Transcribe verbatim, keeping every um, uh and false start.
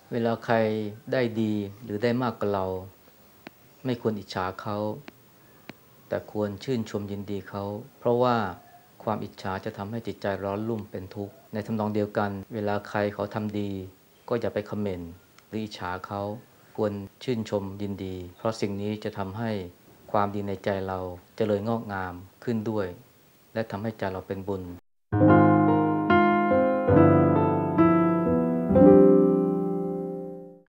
เวลาใครได้ดีหรือได้มากกว่าเราไม่ควรอิจฉาเขาแต่ควรชื่นชมยินดีเขาเพราะว่าความอิจฉาจะทำให้จิตใจร้อนรุ่มเป็นทุกข์ในทำนองเดียวกันเวลาใครเขาทำดีก็อย่าไปคอมเมนต์หรืออิจฉาเขาควรชื่นชมยินดีเพราะสิ่งนี้จะทำให้ความดีในใจเราเจริญงอกงามขึ้นด้วยและทำให้ใจเราเป็นบุญ